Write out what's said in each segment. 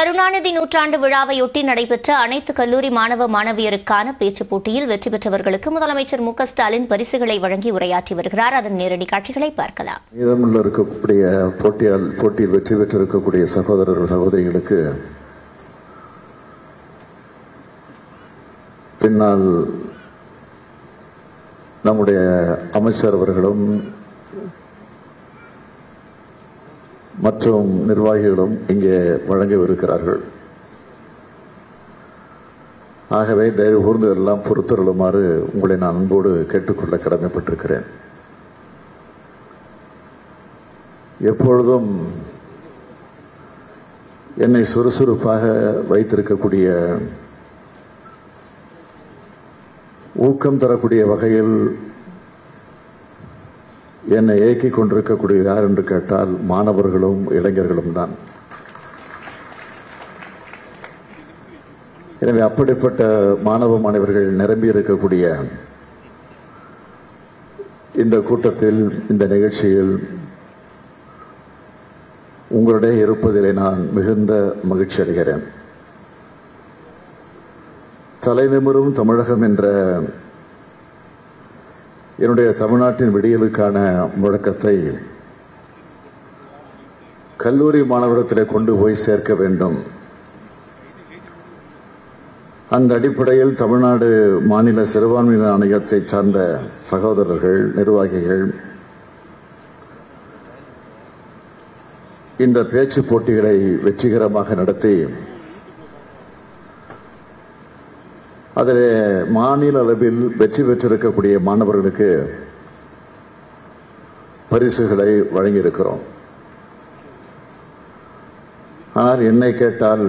கருணாநிதி நூற்றாண்டு விழாவையொட்டி நடைபெற்ற அனைத்து கல்லூரி மாணவ மாணவியருக்கான பேச்சுப் போட்டியில் வெற்றி பெற்றவர்களுக்கு முதலமைச்சர் மு.க.ஸ்டாலின் பரிசுகளை வழங்கி உரையாற்றி வருகிறார். அதன் நேரடி காட்சிகளை பார்க்கலாம். மீதமுள்ள இருக்கக்கூடிய போட்டியில் வெற்றி பெற்றிருக்கக்கூடிய சகோதரர்கள் சகோதரிகளுக்கு பின்னால் நம்முடைய அமைச்சர் அவர்களும் மற்றும் நிர்வாகிகளும் இங்கே வழங்கவிருக்கிறார்கள். ஆகவே தயவு கூர்ந்து எல்லாம் பொறுத்தருளுமாறு உங்களை நான் அன்போடு கேட்டுக்கொள்ள கடமைப்பட்டிருக்கிறேன். எப்பொழுதும் என்னை சுறுசுறுப்பாக வைத்திருக்கக்கூடிய, ஊக்கம் தரக்கூடிய வகையில் என்னை இயக்கிக் கொண்டிருக்கக்கூடிய யார் என்று கேட்டால் மாணவர்களும் இளைஞர்களும் தான். எனவே அப்படிப்பட்ட மாணவ மாணவர்கள் நிரம்பி இருக்கக்கூடிய இந்த கூட்டத்தில், இந்த நிகழ்ச்சியில் உங்களிடையே இருப்பதிலே நான் மிகுந்த மகிழ்ச்சி அடைகிறேன். தலைநிமிரும் தமிழகம் என்ற என்னுடைய தமிழ்நாட்டின் விடியலுக்கான முழக்கத்தை கல்லூரி மாணவரிடத்திலே கொண்டு போய் சேர்க்க வேண்டும். அந்த அடிப்படையில் தமிழ்நாடு மாநில சிறுபான்மையினர் ஆணையத்தை சார்ந்த சகோதரர்கள், நிர்வாகிகள் இந்த பேச்சு போட்டிகளை வெற்றிகரமாக நடத்தி அதில் மாநில அளவில் வெற்றி பெற்றிருக்கக்கூடிய மாணவர்களுக்கு பரிசுகளை வழங்கியிருக்கிறோம். ஆனால் என்னை கேட்டால்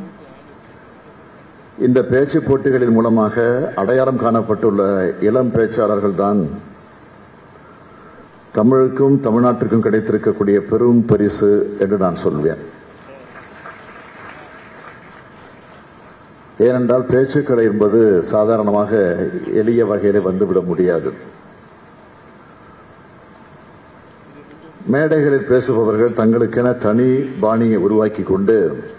இந்த பேச்சு போட்டிகளின் மூலமாக அடையாளம் காணப்பட்டுள்ள இளம் பேச்சாளர்கள் தான் தமிழுக்கும் தமிழ்நாட்டிற்கும் கிடைத்திருக்கக்கூடிய பெரும் பரிசு என்று நான் சொல்வேன். ஏனென்றால் பேச்சுக்கலை என்பது சாதாரணமாக எளிய வகையிலே வந்துவிட முடியாது. மேடைகளில் பேசுபவர்கள் தங்களுக்கென தனி பாணியை உருவாக்கி கொண்டு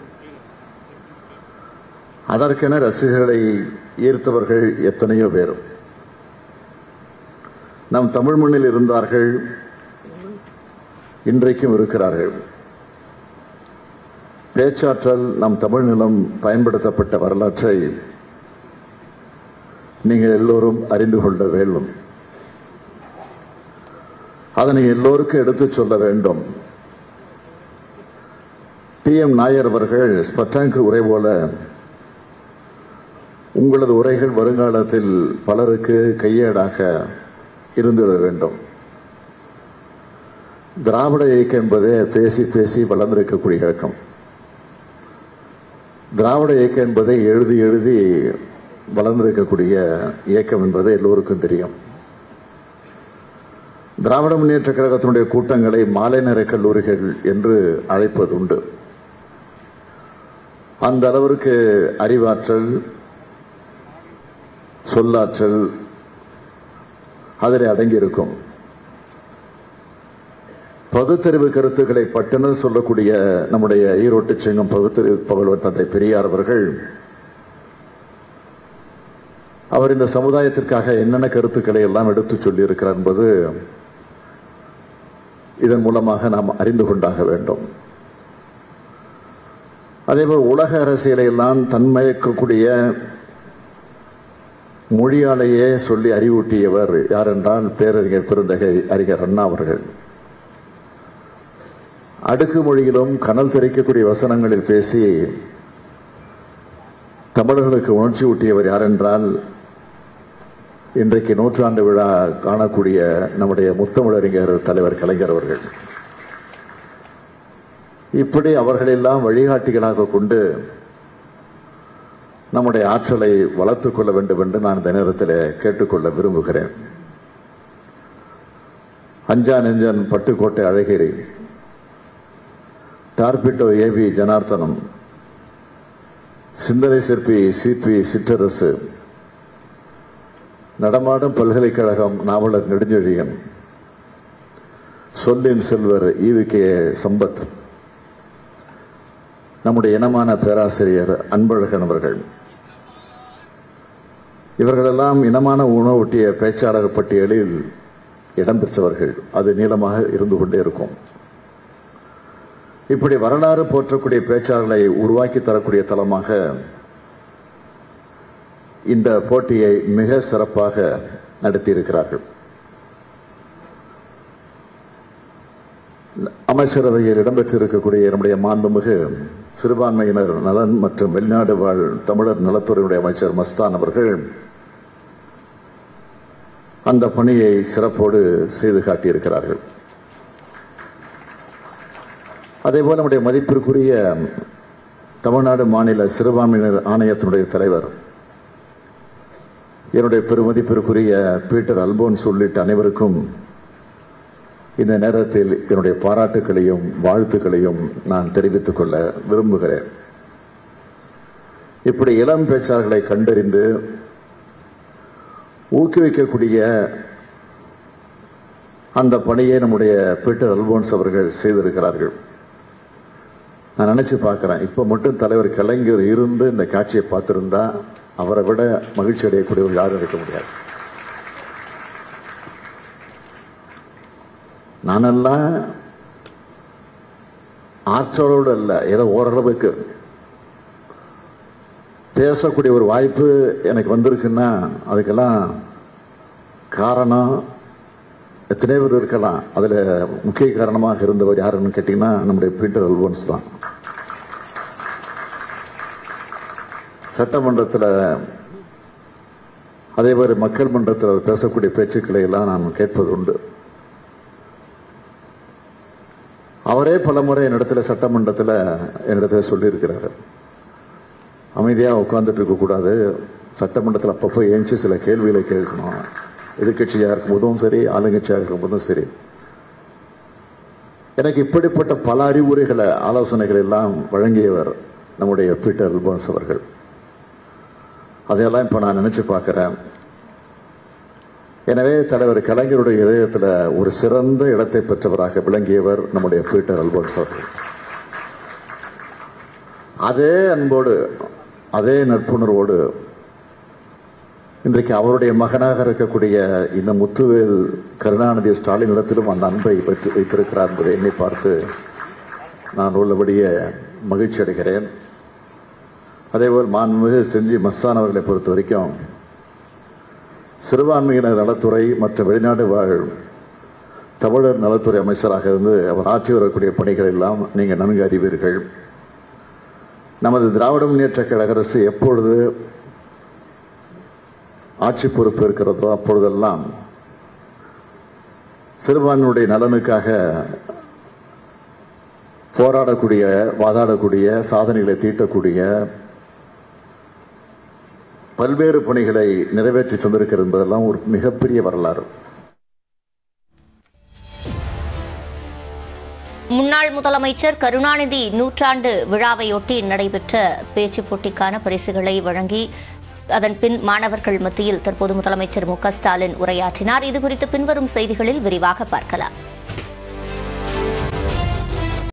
அதற்கென ரசிகர்களை ஈர்த்தவர்கள் எத்தனையோ பேர் நம் தமிழ் மண்ணில் இருந்தார்கள், இன்றைக்கும் இருக்கிறார்கள். பேச்சாற்றல் நம் தமிழ் நிலம் பயன்படுத்தப்பட்ட வரலாற்றை நீங்கள் எல்லோரும் அறிந்து கொள்ள வேண்டும். அதனை எல்லோருக்கும் எடுத்துச் சொல்ல வேண்டும். PM நாயர் அவர்கள் ஸ்பட்டாங்கு உரை போல உங்களது உரைகள் வருங்காலத்தில் பலருக்கு கையேடாக இருந்துவிட வேண்டும். திராவிட இயக்கம் என்பதே பேசி பேசி வளர்ந்திருக்கக்கூடிய இயக்கம். திராவிட இயக்கம் என்பதை எழுதி எழுதி வளர்ந்திருக்கக்கூடிய இயக்கம் என்பது எல்லோருக்கும் தெரியும். திராவிட முன்னேற்ற கழகத்தினுடைய கூட்டங்களை மாலை நேர கல்லூரிகள் என்று அழைப்பது உண்டு. அந்த அளவிற்கு அறிவாற்றல், சொல்லாற்றல் அதில் அடங்கியிருக்கும். பகுத்தறிவு கருத்துக்களை பட்டென சொல்லக்கூடிய நம்முடைய ஈரோட்டு செங்கம் பகுத்தறிவு புகழ்வர் தந்தை பெரியார் அவர்கள், அவர் இந்த சமுதாயத்திற்காக என்னென்ன கருத்துக்களை எல்லாம் எடுத்துச் சொல்லியிருக்கிறார் என்பது இதன் மூலமாக நாம் அறிந்து கொண்டாக வேண்டும். அதேபோல் உலக அரசியலை எல்லாம் தன்மயக்கக்கூடிய மொழியாலேயே சொல்லி அறிவூட்டியவர் யார் என்றால் பேரறிஞர் பெருந்தகை அறிஞர் அண்ணா அவர்கள். அடுக்கு மொழியிலும் கனல் தெரிக்கக்கூடிய வசனங்களில் பேசி தமிழர்களுக்கு உணர்ச்சி ஊட்டியவர் யார் என்றால் இன்றைக்கு நூற்றாண்டு விழா காணக்கூடிய நம்முடைய முத்தமிழறிஞர் தலைவர் கலைஞர் அவர்கள். இப்படி அவர்களெல்லாம் வழிகாட்டிகளாக கொண்டு நம்முடைய ஆற்றலை வளர்த்துக் கொள்ள வேண்டும் என்று நான் இந்த நேரத்தில் கேட்டுக்கொள்ள விரும்புகிறேன். அஞ்சா நெஞ்சன் பட்டுக்கோட்டை அழகிரி, டார்பிட்டோ AB ஜனார்த்தனம், சிந்தனை சிற்பி CP சிற்றரசு, நடமாடும் பல்கலைக்கழகம் நாவலர் நெடுஞ்செழியன், சொல்லின் செல்வர் EVK சம்பத், நம்முடைய இனமான பேராசிரியர் அன்பழகன் அவர்கள். இவர்களெல்லாம் இனமான உணவொட்டிய பேச்சாளர் பட்டியலில் இடம்பெற்றவர்கள். அது நீளமாக இருந்து கொண்டே இருக்கும். இப்படி வரலாறு போற்றக்கூடிய பேச்சாளர்களை உருவாக்கி தரக்கூடிய தளமாக இந்த போட்டியை மிக சிறப்பாக நடத்தியிருக்கிறார்கள். அமைச்சரவையில் இடம்பெற்றிருக்கக்கூடிய நம்முடைய மாண்புமிகு சிறுபான்மையினர் நலன் மற்றும் வெளிநாடு வாழ் தமிழர் நலத்துறையுடைய அமைச்சர் மஸ்தான் அவர்கள் அந்த பணியை சிறப்போடு செய்து காட்டியிருக்கிறார்கள். அதேபோல் நம்முடைய மதிப்பிற்குரிய தமிழ்நாடு மாநில சிறுபான்மையினர் ஆணையத்தினுடைய தலைவர், என்னுடைய பெருமதிப்பிற்குரிய பீட்டர் அல்போன்ஸ் உள்ளிட்ட அனைவருக்கும் இந்த நேரத்தில் என்னுடைய பாராட்டுகளையும் வாழ்த்துக்களையும் நான் தெரிவித்துக் கொள்ள விரும்புகிறேன். இப்படி இளம் பேச்சாளர்களை கண்டறிந்து ஊக்குவிக்கக்கூடிய அந்த பணியை நம்முடைய பீட்டர் அல்போன்ஸ் அவர்கள் செய்திருக்கிறார்கள். நான் நினைச்சு பார்க்கிறேன், இப்ப மட்டும் தலைவர் கலைஞர் இருந்து இந்த காட்சியை பார்த்திருந்தா அவரை விட மகிழ்ச்சி அடையக்கூடியவர் யாரும் இருக்க முடியாது. நானெல்லாம் ஆற்றலோடு அல்ல, ஏதோ ஓரளவுக்கு பேசக்கூடிய ஒரு வாய்ப்பு எனக்கு வந்திருக்குன்னா அதுக்கெல்லாம் காரணம் எத்தனை பேர் இருக்கலாம். அதுல முக்கிய காரணமாக இருந்தவர் யாருன்னு கேட்டீங்கன்னா நம்முடைய பீட்டர் அல்போன்ஸ் தான். சட்டமன்றத்தில் அதே மாதிரி மக்கள் மன்றத்தில் பேசக்கூடிய பேச்சுக்களை எல்லாம் நான் கேட்பது உண்டு. அவரே பலமுறை என்னிடத்துல சட்டமன்றத்தில் என்னிடத்துல சொல்லியிருக்கிறார், அமைதியாக உட்கார்ந்துட்டு இருக்கக்கூடாது, சட்டமன்றத்தில் அப்பப்போ ஏஞ்சி சில கேள்விகளை கேட்கணும். எதிர்கட்சியாக இருக்கும்போதும் சரி, ஆளுங்கட்சியாக இருக்கும்போதும் சரி. எனக்கு இப்படிப்பட்ட பல அறிவுரைகளை ஆலோசனைகள் எல்லாம் வழங்கியவர் நம்முடைய பீட்டர் அல்போன்ஸ் அவர்கள். அதையெல்லாம் இப்ப நான் நினைச்சு பார்க்கிறேன். எனவே தலைவர் கலைஞருடைய இதயத்தில் ஒரு சிறந்த இடத்தை பெற்றவராக விளங்கியவர் நம்முடைய பீட்டர் அல்போன்ஸ் அவர்கள். அதே அன்போடு அதே நட்புணர்வோடு இன்றைக்கு அவருடைய மகனாக இருக்கக்கூடிய இந்த முத்துவேல் கருணாநிதி ஸ்டாலின் இடத்திலும் அந்த அன்பை பெற்று வைத்திருக்கிறார் என்பதை என்னை பார்த்து நான் உள்ளபடியே மகிழ்ச்சி அடைகிறேன். அதேபோல் மாண்புமிகு செஞ்சி மஸ்தான் அவர்களை பொறுத்த வரைக்கும் சிறுபான்மையினர் நலத்துறை மற்றும் வெளிநாடு வாழ் தமிழர் நலத்துறை அமைச்சராக இருந்து அவர் ஆற்றி வரக்கூடிய பணிகள் எல்லாம் நீங்கள் நன்கு அறிவீர்கள். நமது திராவிட முன்னேற்ற கழக அரசு எப்பொழுது ஆட்சி பொறுப்பு இருக்கிறதோ அப்பொழுதெல்லாம் சிறுபான்மையுடைய நலனுக்காக போராடக்கூடிய, வாதாடக்கூடிய, சாதனைகளை தீட்டக்கூடிய பல்வேறு பணிகளை நிறைவேற்றி தந்திருக்கிறது என்பதெல்லாம் ஒரு மிகப்பெரிய வரலாறு. முன்னாள் முதலமைச்சர் கருணாநிதி நூற்றாண்டு விழாவையொட்டி நடைபெற்ற பேச்சுப் போட்டிக்கான பரிசுகளை வழங்கி அதன் பின் மாணவர்கள் மத்தியில் தற்போது முதலமைச்சர் மு க ஸ்டாலின் உரையாற்றினார். இதுகுறித்து பின்வரும் செய்திகளில் விரிவாக பார்க்கலாம்.